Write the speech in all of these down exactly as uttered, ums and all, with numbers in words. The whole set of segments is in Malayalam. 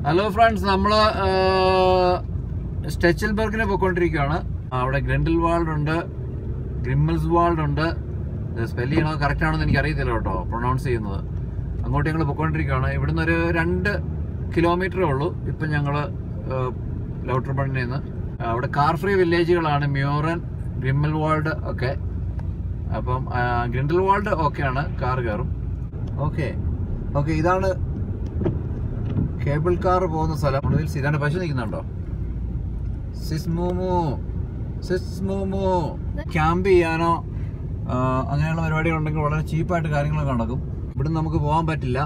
ഹലോ ഫ്രണ്ട്സ്, നമ്മൾ സ്റ്റെച്ചൽബർഗിനെ പോയിക്കൊണ്ടിരിക്കുകയാണ്. അവിടെ ഗ്രിൻഡൽവാൾഡ് ഉണ്ട്, ഗ്രിമ്മൽസ്വാൾഡ് ഉണ്ട്. സ്പെല്ല് ചെയ്യണോ കറക്റ്റ് ആണോ എന്ന് എനിക്ക് അറിയത്തില്ല കേട്ടോ, പ്രൊണൗൺസ് ചെയ്യുന്നത്. അങ്ങോട്ട് ഞങ്ങൾ പോയിക്കൊണ്ടിരിക്കുകയാണ്. ഇവിടുന്ന് ഒരു രണ്ട് കിലോമീറ്ററേ ഉള്ളൂ ഇപ്പം ഞങ്ങൾ ലൗട്ടർബണ്ണിൽ നിന്ന്. അവിടെ കാർ ഫ്രീ വില്ലേജുകളാണ് മ്യൂറൻ, ഗ്രിമ്മൽവാൾഡ് ഒക്കെ. അപ്പം ഗ്രിൻഡൽവാൾഡ് ഓക്കെയാണ്, കാർ കയറും. ഓക്കെ ഓക്കെ ഇതാണ് കേബിൾ കാർ പോകുന്ന സ്ഥലം. ഒടുവിൽ ഇതാണ് പശു നിൽക്കുന്നുണ്ടോ? സിസ്മൂമു സിസ്മൂമു ക്യാമ്പ് ചെയ്യാനോ അങ്ങനെയുള്ള പരിപാടികളുണ്ടെങ്കിൽ വളരെ ചീപ്പായിട്ട് കാര്യങ്ങളൊക്കെ നടക്കും. ഇവിടുന്ന് നമുക്ക് പോകാൻ പറ്റില്ല.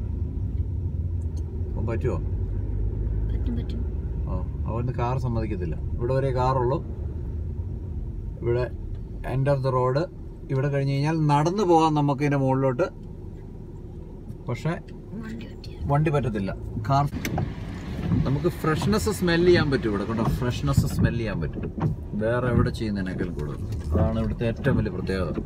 പോകാൻ പറ്റുമോ? ഓ, അവിടുന്ന് കാർ സമ്മതിക്കത്തില്ല. ഇവിടെ വരെ കാറുള്ളൂ. ഇവിടെ എൻഡ് ഓഫ് ദ റോഡ്. ഇവിടെ കഴിഞ്ഞ് കഴിഞ്ഞാൽ നടന്നു പോകാം നമുക്ക് ഇതിൻ്റെ മുകളിലോട്ട്. പക്ഷേ വണ്ടി പറ്റത്തില്ല. കാർ നമുക്ക് ഫ്രഷ്നെസ് സ്മെല് ചെയ്യാൻ പറ്റും. ഇവിടെ കണ്ടോ, ഫ്രഷ്നെസ് സ്മെല് ചെയ്യാൻ പറ്റും. വേറെ എവിടെ ചെയ്യുന്നതിനേക്കാൾ കൂടുതൽ. അതാണ് ഇവിടുത്തെ ഏറ്റവും വലിയ പ്രത്യേകത.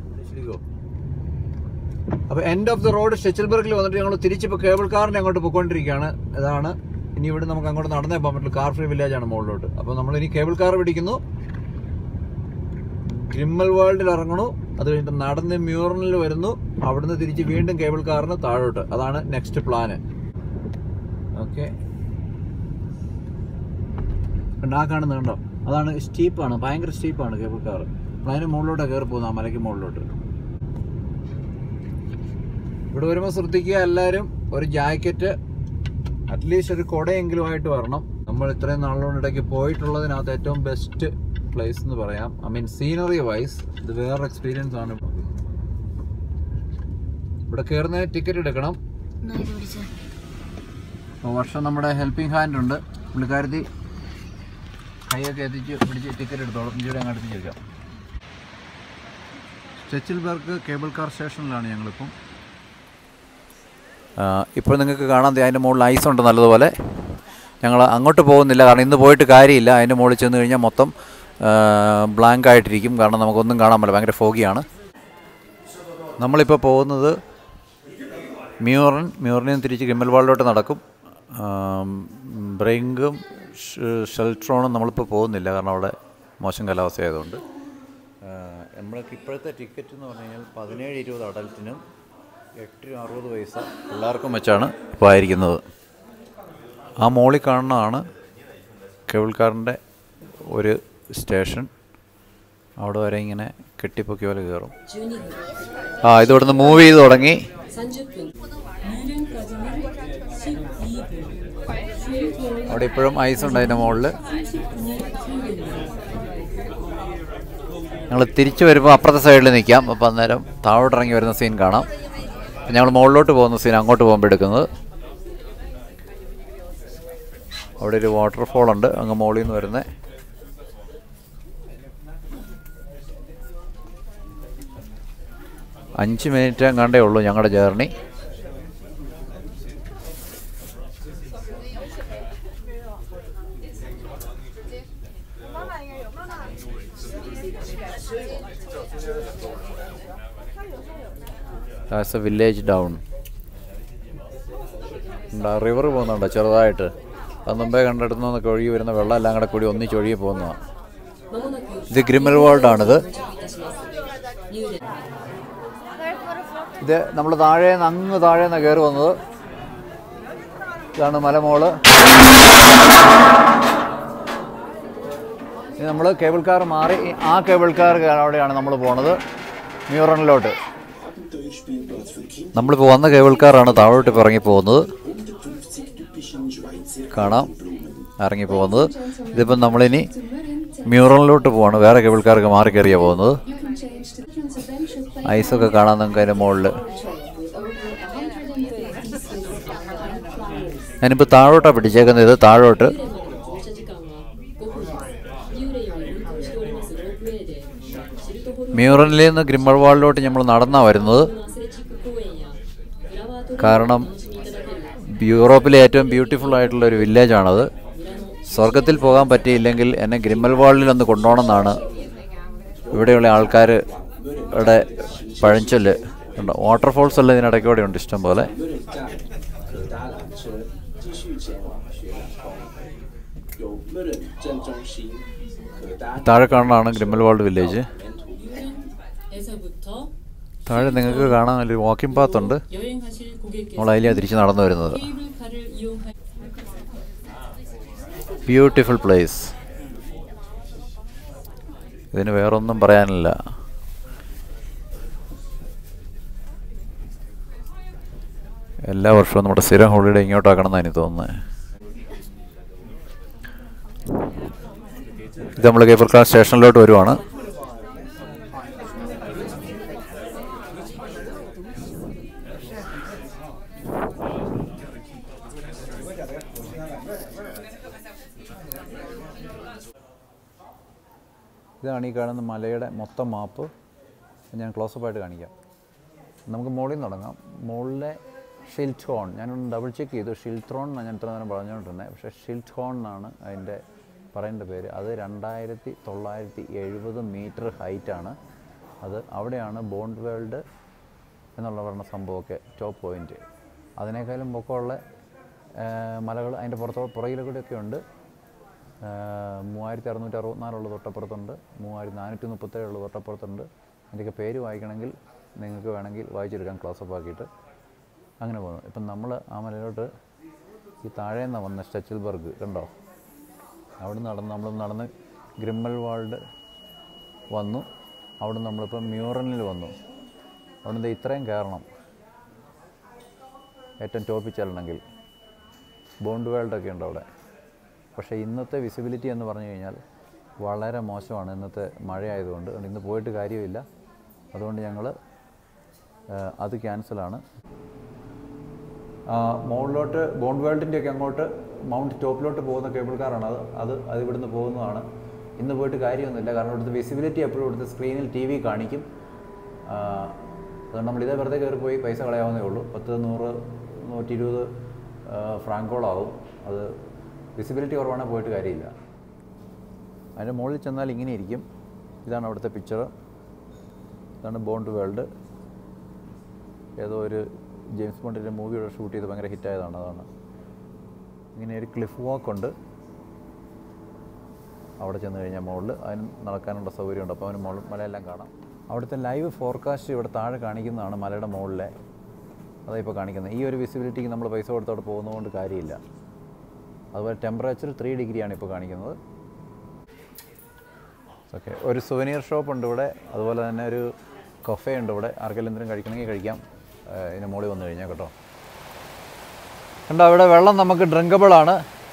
അപ്പോൾ എൻഡ് ഓഫ് ദ റോഡ് സ്റ്റെച്ചൽബർഗിൽ വന്നിട്ട് ഞങ്ങൾ തിരിച്ചിപ്പോൾ കേബിൾ കാറിനെ അങ്ങോട്ട് പോയിക്കൊണ്ടിരിക്കുകയാണ്. ഇതാണ് ഇനി ഇവിടെ നമുക്ക് അങ്ങോട്ട് നടന്നേ പോകാൻ പറ്റുള്ളൂ. കാർ ഫ്രീ വില്ലേജ് ആണ് മുകളിലോട്ട്. അപ്പോൾ നമ്മൾ ഇനി കേബിൾ കാർ പിടിക്കുന്നു, ഗ്രിമ്മൽവാൾഡിൽ ഇറങ്ങണു, അത് കഴിഞ്ഞിട്ട് നടന്ന് മ്യൂറനിൽ വരുന്നു, അവിടുന്ന് തിരിച്ച് വീണ്ടും കേബിൾ കാറിന് താഴോട്ട്. അതാണ് നെക്സ്റ്റ് പ്ലാന്. ഓക്കെ, ആ കാണുന്നത് കണ്ടോ, അതാണ് സ്റ്റീപ്പാണ്, ഭയങ്കര സ്റ്റീപ്പാണ് കേബിൾ കാർ. അതിന് മുകളിലോട്ടാണ് കയറി പോകുന്നത്, ആ മലയ്ക്ക് മുകളിലോട്ട്. ഇവിടെ വരുമ്പോൾ ശ്രദ്ധിക്കുക, എല്ലാവരും ഒരു ജാക്കറ്റ്, അറ്റ്ലീസ്റ്റ് ഒരു കുടയെങ്കിലും ആയിട്ട് വരണം. നമ്മൾ ഇത്രയും നാളുകൊണ്ടിടയ്ക്ക് പോയിട്ടുള്ളതിനകത്ത് ഏറ്റവും ബെസ്റ്റ് പ്ലേസ് എന്ന് പറയാം. ഐ മീൻ സീനറി വൈസ് ഇത് വേറെ എക്സ്പീരിയൻസ് ആണ്. ഇവിടെ കയറുന്ന ടിക്കറ്റ് എടുക്കണം. വർഷം നമ്മുടെ ഹെൽപ്പിംഗ് ഹാൻഡ് ഉണ്ട്, പുള്ളിക്കാരത്തി കൈയൊക്കെ എത്തിച്ച് പിടിച്ച് ടിക്കറ്റ് എടുത്തോളും. ഇവിടെ അങ്ങ് എത്തിച്ചേക്കാം. സ്റ്റെച്ചൽബർഗ് കേബിൾ കാർ സ്റ്റേഷനിലാണ് ഞങ്ങളിപ്പം. ഇപ്പോൾ നിങ്ങൾക്ക് കാണാൻ അതിൻ്റെ മുകളിൽ ഐസ് ഉണ്ട് നല്ലതുപോലെ. ഞങ്ങൾ അങ്ങോട്ട് പോകുന്നില്ല, കാരണം ഇന്ന് പോയിട്ട് കാര്യമില്ല. അതിൻ്റെ മുകളിൽ ചെന്ന് കഴിഞ്ഞാൽ മൊത്തം ബ്ലാങ്ക് ആയിട്ടിരിക്കും, കാരണം നമുക്കൊന്നും കാണാൻ പറ്റില്ല, ഭയങ്കര ഫോഗിയാണ്. നമ്മളിപ്പോൾ പോകുന്നത് മ്യൂറൻ, മ്യൂറനിൽ നിന്ന് തിരിച്ച് ഗ്രിമ്മൽവാൾഡിലോട്ട് നടക്കും. ബ്രിങ്കും ഷെൽട്രോണും നമ്മളിപ്പോൾ പോകുന്നില്ല, കാരണം അവിടെ മോശം കാലാവസ്ഥ ആയതുകൊണ്ട്. നമ്മൾക്ക് ഇപ്പോഴത്തെ ടിക്കറ്റ് എന്ന് പറഞ്ഞു കഴിഞ്ഞാൽ പതിനേഴ് ഇരുപത് അഡൽറ്റിനും എട്ട് അറുപത് പൈസ പിള്ളേർക്കും വെച്ചാണ് ഇപ്പോൾ ആയിരിക്കുന്നത്. ആ മോളിൽ കാണുന്നതാണ് കേബിൾ കാറിൻ്റെ ഒരു സ്റ്റേഷൻ. അവിടെ വരെ ഇങ്ങനെ കെട്ടിപ്പൊക്കി പോലെ കയറും. ആ ഇത് ഇവിടുന്ന് മൂവ് ചെയ്ത് തുടങ്ങി. അവിടെ ഇപ്പോഴും ഐസ് ഉണ്ട് അതിൻ്റെ മുകളിൽ. ഞങ്ങൾ തിരിച്ചു വരുമ്പോൾ അപ്പുറത്തെ സൈഡിൽ നിൽക്കാം. അപ്പോൾ അന്നേരം താഴോട്ട് ഇറങ്ങി വരുന്ന സീൻ കാണാം. ഞങ്ങൾ മുകളിലോട്ട് പോകുന്ന സീൻ അങ്ങോട്ട് പോകുമ്പോൾ എടുക്കുന്നത്. അവിടെ ഒരു വാട്ടർഫോൾ ഉണ്ട് അങ്ങ് മുകളിൽ നിന്ന് വരുന്നത്. അഞ്ച് മിനിറ്റ് എങ്ങാണ്ടേ ഉള്ളൂ ഞങ്ങളുടെ journey. That's a village down. River പോകുന്നുണ്ടോ ചെറുതായിട്ട്? അത് മുമ്പേ കണ്ടെടുത്തു നിന്നൊക്കെ ഒഴുകി വരുന്ന വെള്ളം എല്ലാം കൂടെ കൂടി ഒന്നിച്ച് ഒഴുകി പോകുന്നതാണ്. ഇത് ഗ്രിമ്മൽവാൾഡാണിത്. ഇത് നമ്മൾ താഴെ നിന്ന് അങ്ങ് താഴെ നിന്നാണ് കയറി വന്നത്. ഇതാണ് മലമോള്. ഇത് നമ്മൾ കേബിൾ കാർ മാറി ആ കേബിൾ കാർ അവിടെയാണ് നമ്മൾ പോണത്, മ്യൂറനിലോട്ട്. നമ്മളിപ്പോൾ വന്ന കേബിൾ കാറാണ് താഴോട്ട് ഇപ്പോൾ ഇറങ്ങി പോകുന്നത്. കാണാം ഇറങ്ങി പോകുന്നത്. ഇതിപ്പം നമ്മളിനി മ്യൂറനിലോട്ട് പോവാണ്. വേറെ കേബിൾ കാർക്ക് മാറി കയറിയാണ് പോകുന്നത്. ഐസൊക്കെ കാണാൻ നമുക്ക് അതിൻ്റെ മുകളിൽ. ഞാനിപ്പോൾ താഴോട്ടാണ് പിടിച്ചേക്കുന്നത്. ഇത് താഴോട്ട്. മ്യൂറനിൽ നിന്ന് ഗ്രിമ്മൽവാൾഡിലോട്ട് നമ്മൾ നടന്നാണ് വരുന്നത്. കാരണം യൂറോപ്പിലെ ഏറ്റവും ബ്യൂട്ടിഫുൾ ആയിട്ടുള്ള ഒരു വില്ലേജാണത്. സ്വർഗത്തിൽ പോകാൻ പറ്റിയില്ലെങ്കിൽ എന്നെ ഗ്രിമ്മൽവാൾഡിലൊന്ന് കൊണ്ടുപോകണമെന്നാണ് ഇവിടെയുള്ള ആൾക്കാരുടെ പഴഞ്ചൊല്ല്. വാട്ടർഫോൾസ് എല്ലാം ഇതിനിടയ്ക്കൂടെ ഉണ്ട് ഇഷ്ടം പോലെ. 搭缆车继续前往雪兰莪。有无论镇中心可搭 താഴെ കാണുന്നതാണ് ഗ്രിമ്മൽവാൾഡ് വില്ലേജ്. താഴെ നിങ്ങൾക്ക് കാണാൻ ഒരു വാക്കിംഗ് പാത്ത് ഉണ്ട്. നമ്മൾ അതിലാണ് തിരിച്ച് നടന്നു വരുന്നത്. Beautiful place. ഇതിന് വേറൊന്നും പറയാനില്ല. എല്ലാ വർഷവും നമ്മുടെ സ്ഥിരം ഹോളിഡേ ഇങ്ങോട്ടാക്കണമെന്നാണ് എനിക്ക് തോന്നുന്നത്. ഇത് നമ്മൾ കേപ്പർക്കാട് സ്റ്റേഷനിലോട്ട് വരുവാണ്. ഇതാണ് ഈ കാണുന്ന മലയുടെ മൊത്തം മാപ്പ്. ഞാൻ ക്ലോസപ്പായിട്ട് കാണിക്കാം. നമുക്ക് മുകളിൽ നിന്ന് തുടങ്ങാം. മുകളിലെ ഷിൽട്രോൺ ഞാനൊന്ന് ഡബിൾ ചെക്ക് ചെയ്തു. ഷിൽട്രോൺ എന്നാണ് ഞാൻ ഇത്ര നേരം പറഞ്ഞുകൊണ്ടിരുന്നത്. പക്ഷേ ഷിൽട്രോൺ എന്നാണ് അതിൻ്റെ പറയേണ്ട പേര്. അത് രണ്ടായിരത്തി തൊള്ളായിരത്തി എഴുപത് മീറ്റർ ഹൈറ്റാണ്. അത് അവിടെയാണ് ബോണ്ട് വേൾഡ് എന്നുള്ള പറഞ്ഞ സംഭവമൊക്കെ ടോപ്പ് പോയിൻറ്റ്. അതിനേക്കാളും പൊക്കമുള്ള മലകൾ അതിൻ്റെ പുറത്തോ പുറകിലെ കൂടെയൊക്കെ ഉണ്ട്. മൂവായിരത്തി അറുന്നൂറ്റി അറുപത്തിനാലുള്ള തൊട്ടപ്പുറത്തുണ്ട്, മൂവായിരത്തി നാനൂറ്റി മുപ്പത്തേഴുള്ള തൊട്ടപ്പുറത്തുണ്ട്. അതിൻ്റെയൊക്കെ പേര് വായിക്കണമെങ്കിൽ നിങ്ങൾക്ക് വേണമെങ്കിൽ വായിച്ചെടുക്കാം ക്ലോസപ്പ് ആക്കിയിട്ട്. അങ്ങനെ പോകുന്നു. ഇപ്പം നമ്മൾ ആ മലയിലോട്ട് ഈ താഴെ നിന്നാണ് വന്ന സ്റ്റെച്ചിൽബർഗ് കണ്ടോ. അവിടെ നടന്ന് നമ്മൾ നടന്ന് ഗ്രിമ്മൽവാൾഡ് വന്നു. അവിടെ നമ്മളിപ്പോൾ മ്യൂറനിൽ വന്നു. അവിടെ ഇത്രയും കയറണം ഏറ്റവും ടോപ്പിൽ ചെല്ലണമെങ്കിൽ. ബോണ്ട് വേൾഡൊക്കെ ഉണ്ട് അവിടെ. പക്ഷേ ഇന്നത്തെ വിസിബിലിറ്റി എന്ന് പറഞ്ഞു കഴിഞ്ഞാൽ വളരെ മോശമാണ്. ഇന്നത്തെ മഴയായതുകൊണ്ട് ഇന്ന് പോയിട്ട് കാര്യമില്ല. അതുകൊണ്ട് ഞങ്ങൾ അത് ക്യാൻസലാണ്. മുകളിലോട്ട് ബോണ്ട് വേൾഡിൻ്റെയൊക്കെ അങ്ങോട്ട് മൗണ്ട് ടോപ്പിലോട്ട് പോകുന്ന കേബിൾ കാറാണ് അത്. അത് അത് ഇവിടുന്ന് പോകുന്നതാണ്. ഇന്ന് പോയിട്ട് കാര്യമൊന്നുമില്ല. കാരണം ഇവിടുത്തെ വിസിബിലിറ്റി എപ്പോഴും ഇവിടുത്തെ സ്ക്രീനിൽ ടി വി കാണിക്കും. അതുകൊണ്ട് നമ്മൾ ഇതേ വെറുതെ കയറി പോയി പൈസ കളയാവുന്നേ ഉള്ളൂ. പത്ത് നൂറ് നൂറ്റി ഇരുപത് ഫ്രാങ്കോളാവും. അത് വിസിബിലിറ്റി കുറവാണെങ്കിൽ പോയിട്ട് കാര്യമില്ല. അതിൻ്റെ മുകളിൽ ചെന്നാൽ ഇങ്ങനെ ഇരിക്കും. ഇതാണ് അവിടുത്തെ പിക്ചർ. ഇതാണ് ബോണ്ട് വേൾഡ്. ഏതോ ഒരു ജെയിംസ് ബോണ്ടിൻ്റെ മൂവിയുടെ ഷൂട്ട് ചെയ്ത് ഭയങ്കര ഹിറ്റായതാണ്. അതാണ് ഇങ്ങനെ ഒരു ക്ലിഫ് വാക്കുണ്ട്. അവിടെ ചെന്ന് കഴിഞ്ഞാൽ മുകളിൽ അതിന് നടക്കാനുള്ള സൗകര്യമുണ്ട്. അപ്പോൾ അവന് മുകളിൽ മലയെല്ലാം കാണാം. അവിടുത്തെ ലൈവ് ഫോർകാസ്റ്റ് ഇവിടെ താഴെ കാണിക്കുന്നതാണ് മലയുടെ മുകളിലെ. അതാണ് ഇപ്പോൾ കാണിക്കുന്നത്. ഈ ഒരു വിസിബിലിറ്റിക്ക് നമ്മൾ പൈസ കൊടുത്തോടെ പോകുന്നതുകൊണ്ട് കാര്യമില്ല. അതുപോലെ ടെമ്പറേച്ചർ ത്രീ ഡിഗ്രിയാണ് ഇപ്പോൾ കാണിക്കുന്നത്. ഓക്കെ, ഒരു സുവനീർ ഷോപ്പ് ഉണ്ട് ഇവിടെ. അതുപോലെ തന്നെ ഒരു കഫേ ഉണ്ട് ഇവിടെ. ആർക്കെല്ലാം എന്തെങ്കിലും കഴിക്കണമെങ്കിൽ കഴിക്കാം ഇതിന് മുകളിൽ വന്നു കഴിഞ്ഞാൽ കേട്ടോ. കണ്ടോ അവിടെ വെള്ളം നമുക്ക് ഡ്രിങ്കബിളാണ്.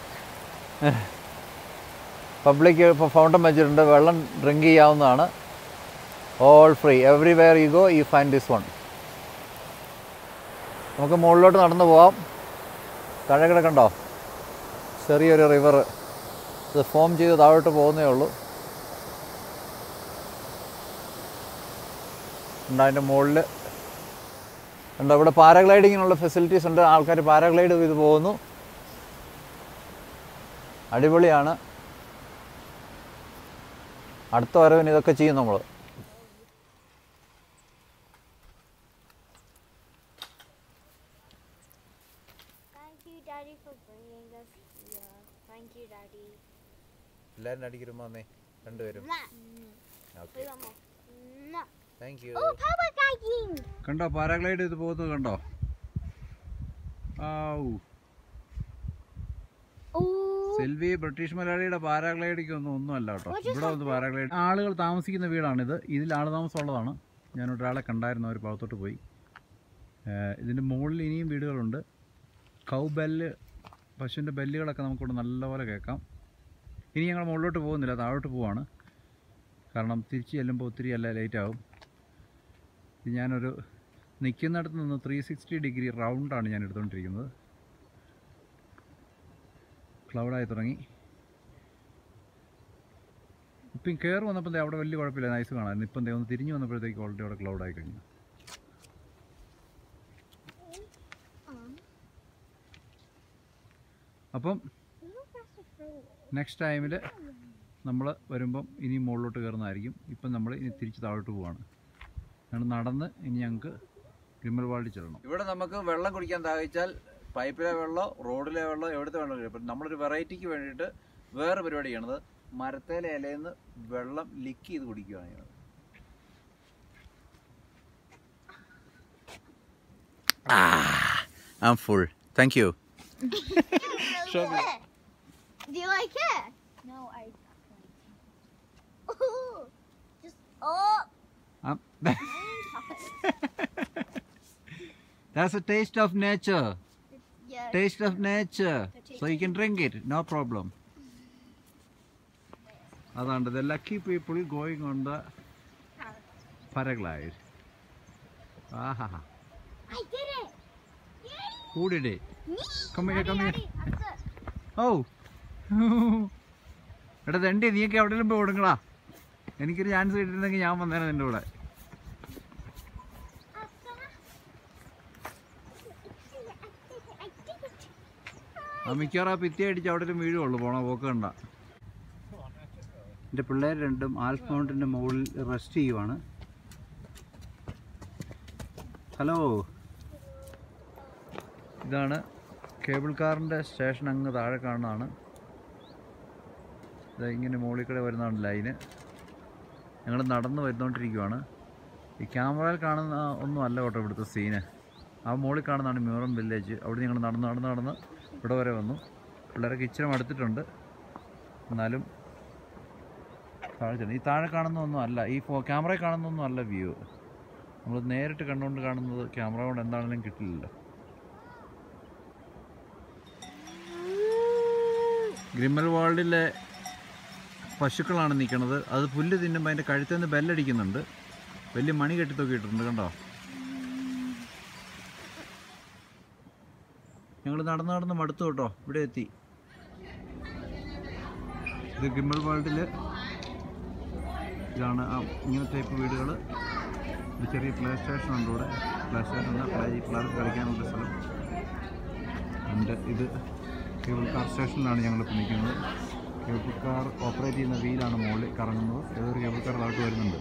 പബ്ലിക് ഇപ്പോൾ ഫൗണ്ടൻ വെച്ചിട്ടുണ്ട്. വെള്ളം ഡ്രിങ്ക് ചെയ്യാവുന്നതാണ്. All free. Everywhere you go you find this one. നമുക്ക് മുകളിലോട്ട് നടന്നു പോവാം. താഴെ കിടക്കണ്ടോ ചെറിയൊരു റിവർ. ഇത് ഫോം ചെയ്ത് താഴോട്ട് പോകുന്നേ ഉള്ളൂ. ഉണ്ട് അതിൻ്റെ മുകളിൽ ഉണ്ട്. ഇവിടെ പാരാഗ്ലൈഡിങ്ങിനുള്ള ഫെസിലിറ്റീസ് ഉണ്ട്. ആൾക്കാർ പാരാഗ്ലൈഡ് ചെയ്ത് പോകുന്നു. അടിപൊളിയാണ്. അടുത്ത വരവിന് ഇതൊക്കെ ചെയ്യും നമ്മൾ. എല്ലാവരും അടിക്കരുമ്പോ വന്നേ രണ്ടുപേരും. Thank you. കണ്ടോ പാരാഗ്ലൈഡ് ചെയ്ത് പോകുന്നത് കണ്ടോ. സെൽവി ബ്രിട്ടീഷ് മലയാളിയുടെ പാരാഗ്ലൈഡിക്ക് ഒന്നും ഒന്നുമല്ല കേട്ടോ. ഇവിടെ വന്ന് പാരാഗ്ലൈഡ് ആളുകൾ താമസിക്കുന്ന വീടാണിത്. ഇതിൽ ആൾ താമസമുള്ളതാണ്. ഞാനൊരാളെ കണ്ടായിരുന്നു. അവർ പുറത്തോട്ട് പോയി. ഇതിൻ്റെ മുകളിൽ ഇനിയും വീടുകളുണ്ട്. കൗ ബെല്ല്, പശുവിൻ്റെ ബെല്ലുകളൊക്കെ നമുക്കിവിടെ നല്ലപോലെ കേൾക്കാം. ഇനി ഞങ്ങൾ മുകളിലോട്ട് പോകുന്നില്ല, താഴോട്ട് പോവാണ്. കാരണം തിരിച്ച് ചെല്ലുമ്പോൾ ഒത്തിരി അല്ല ലേറ്റ് ആവും. ഞാനൊരു നിൽക്കുന്നിടത്ത് നിന്ന് ത്രീ സിക്സ്റ്റി ഡിഗ്രി റൗണ്ടാണ് ഞാൻ എടുത്തുകൊണ്ടിരിക്കുന്നത്. ക്ലൗഡായി തുടങ്ങി. ഇപ്പം കയറി വന്നപ്പോൾ അവിടെ വലിയ കുഴപ്പമില്ല, നൈസ് കാണാമായിരുന്നു. ഇപ്പം ഒന്ന് തിരിഞ്ഞ് വന്നപ്പോഴത്തേക്ക് ഓൾറെഡി അവിടെ ക്ലൗഡായി കഴിഞ്ഞു. അപ്പം നെക്സ്റ്റ് ടൈമിൽ നമ്മൾ വരുമ്പം ഇനി മുകളിലോട്ട് കയറുന്നതായിരിക്കും. ഇപ്പം നമ്മൾ ഇനി തിരിച്ച് താഴോട്ട് പോവാണ്. ഞങ്ങൾ നടന്ന് ഇനി ഞങ്ങൾക്ക് ഗ്രിമ്മൽവാൾഡിൽ ചെല്ലണം. ഇവിടെ നമുക്ക് വെള്ളം കുടിക്കാൻ ദാഹിച്ചാൽ പൈപ്പിലെ വെള്ളം, റോഡിലെ വെള്ളം, എവിടുത്തെ വെള്ളം കഴിയും. അപ്പം നമ്മളൊരു വെറൈറ്റിക്ക് വേണ്ടിയിട്ട് വേറെ പരിപാടി ചെയ്യണത് മരത്തേലെ ഇലയിൽ നിന്ന് വെള്ളം ലിക്ക് ചെയ്ത് കുടിക്കുകയാണ് ചെയ്യുന്നത്. I'm full. Thank you. Show me. Do you like it? No, I oh, just oh. Um, that's a taste of nature. Yeah. Taste of nature. So you can drink it, no problem. Adanda the lucky people going on the paraglide. Aha. I did it. Yay. Who did it? Me. Come here, come here. Daddy, Daddy. Oh. എടാ തണ്ടി നീയൊക്കെ എവിടെയെങ്കിലും പോയി കൊടുക്കടാ. എനിക്കൊരു ചാൻസ് കിട്ടിയിരുന്നെങ്കിൽ ഞാൻ വന്നേനെ നിൻ്റെ കൂടെ. ആ മിക്കവാറും ആ ഭിത്തി അടിച്ച് അവിടെ ഒരു വീഴുള്ളൂ പോണ പോക്ക് കണ്ട. എൻ്റെ പിള്ളേർ രണ്ടും ആൽഫ് മൗണ്ടിൻ്റെ മുകളിൽ റെസ്റ്റ് ചെയ്യുവാണ്. ഹലോ, ഇതാണ് കേബിൾ കാറിൻ്റെ സ്റ്റേഷൻ. അങ്ങ് താഴെ കാണുന്നതാണ്. ഇത് ഇങ്ങനെ മുകളിൽ കൂടെ വരുന്നതാണ് ലൈന്. ഞങ്ങൾ നടന്ന് വരുന്നോണ്ടിരിക്കുവാണ്. ഈ ക്യാമറയിൽ കാണുന്ന ഒന്നും അല്ല കേട്ടോ ഇവിടുത്തെ സീന്. ആ മുകളിൽ കാണുന്നതാണ് മ്യൂറം വില്ലേജ്. അവിടെ ഞങ്ങൾ നടന്ന് നടന്ന് നടന്ന് ഇവിടെ വരെ വന്നു. പിള്ളേരൊക്കെ ഇച്ചിരി അടുത്തിട്ടുണ്ട്. എന്നാലും താഴെ ഈ താഴെ കാണുന്നതൊന്നും അല്ല, ഈ ഫോ ക്യാമറയിൽ കാണുന്നൊന്നും അല്ല വ്യൂ. നമ്മൾ നേരിട്ട് കണ്ടുകൊണ്ട് കാണുന്നത് ക്യാമറ കൊണ്ട് എന്താണെങ്കിലും കിട്ടില്ലല്ലോ. ഗ്രിമ്മൽ വേൾഡിലെ പശുക്കളാണ് നിൽക്കുന്നത്. അത് പുല്ല് തിന്നുമ്പോൾ അതിൻ്റെ കഴുത്തിൽ നിന്ന് ബെല്ലടിക്കുന്നുണ്ട്. വലിയ മണി കെട്ടി തൂക്കിയിട്ടുണ്ട് കണ്ടോ. ഞങ്ങൾ നടന്ന് നടന്ന് മടുത്തു കേട്ടോ, ഇവിടെ എത്തി. ഇത് ഗ്രിമ്മൽ വേൾഡിൽ ഇതാണ് ആ ഇങ്ങനെ ടൈപ്പ് വീടുകൾ. ഒരു ചെറിയ പ്ലേ സ്റ്റേഷൻ ഉണ്ട് ഇവിടെ. പ്ലേ സ്റ്റേഷൻ ഉണ്ട്, പ്ലേ പിള്ളേർക്ക് കളിക്കാനുള്ള സ്ഥലം ഉണ്ട്. ഇത് കേബിൾ കാർ സ്റ്റേഷനിലാണ് ഞങ്ങളിപ്പോൾ നിൽക്കുന്നത്. കേബിൾ കാർ ഓപ്പറേറ്റ് ചെയ്യുന്ന വീലാണ് മുകളിൽ കറങ്ങുന്നത്. ഏതൊരു കേബിൾ കാർ താഴോട്ട് വരുന്നുണ്ട്.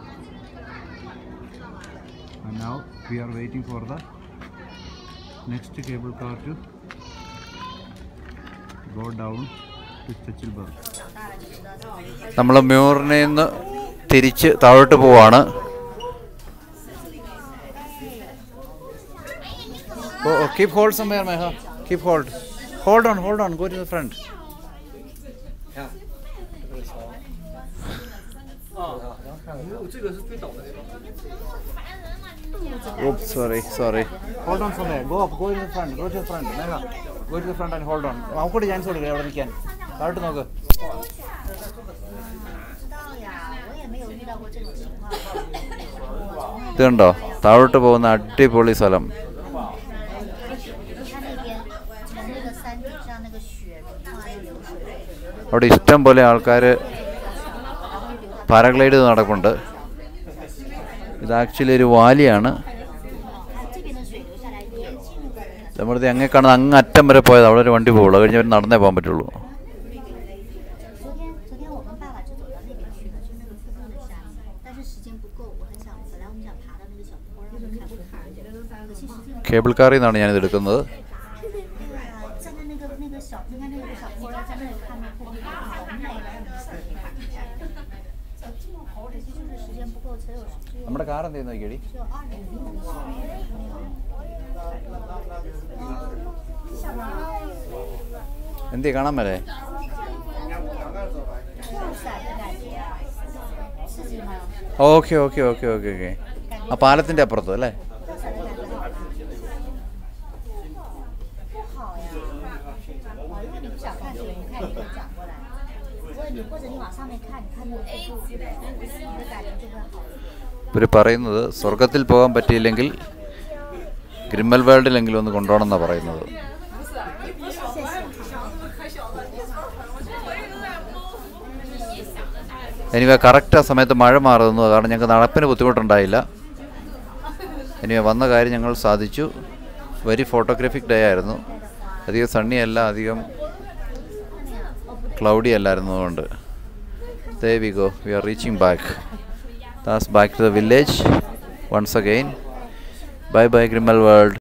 And now we are waiting for the next cable car to go down to Chechilberg. നമ്മൾ മ്യൂറിനെ നിന്ന് തിരിച്ച് താഴോട്ട് പോവാണ്. Oh, keep hold somewhere, Meha. Keep hold. Hold on, hold on. Go to the front. Oops, sorry, sorry. Hold on somewhere. Go up. Go to the front. Go to the front. Meha. Go to the front and hold on. നമുക്കൊരു ചാൻസ് കൊടുക്കുക അവിടെ നിൽക്കാൻ. താഴോട്ട് നോക്ക്. ഇത് കണ്ടോ, താഴോട്ട് പോകുന്ന അടിപൊളി സ്ഥലം. അവിടെ ഇഷ്ടം പോലെ ആൾക്കാർ പാരാഗ്ലൈഡ് നടക്കുന്നുണ്ട്. ഇത് ആക്ച്വലി ഒരു വാലിയാണ്. നമ്മളിത് അങ്ങേ കാണുന്ന അങ്ങ് അറ്റം വരെ പോയത്. അവിടെ ഒരു വണ്ടി പോകുള്ളൂ, കഴിഞ്ഞ് അവർ നടന്നേ പോകാൻ പറ്റുള്ളൂ. കേബിൾ കാറിൽ നിന്നാണ് ഞാനിത് എടുക്കുന്നത്. നമ്മുടെ കാർ എന്ത് ചെയ്യുന്നു നോക്കിയടി. എന്ത് കാണാൻ മേലേ? Okay okay okay okay okay ആ പാലത്തിൻ്റെ അപ്പുറത്ത് അല്ലേ? ഇവർ പറയുന്നത് സ്വർഗത്തിൽ പോകാൻ പറ്റിയില്ലെങ്കിൽ ഗ്രിമ്മൽ വേൾഡിലെങ്കിലും ഒന്ന് കൊണ്ടുപോകണമെന്നാണ് പറയുന്നത്. എനിവേ കറക്റ്റ് ആ സമയത്ത് മഴ മാറുന്നു, കാരണം ഞങ്ങൾക്ക് നടപ്പിന് ബുദ്ധിമുട്ടുണ്ടായില്ല. എനിവേ വന്ന കാര്യം ഞങ്ങൾ സാധിച്ചു. വെരി ഫോട്ടോഗ്രാഫിക് ഡേ ആയിരുന്നു. അധികം സണ്ണി അല്ല, അധികം ക്ലൗഡി അല്ലായിരുന്നതുകൊണ്ട്. There we go. We are reaching back. That's back to the village once again. Bye bye Grimmel World.